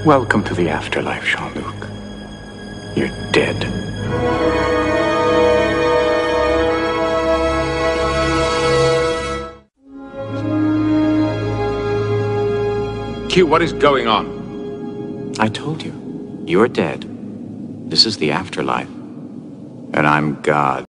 Welcome to the afterlife, Jean-Luc. You're dead. Q, what is going on? I told you. You're dead. This is the afterlife. And I'm God.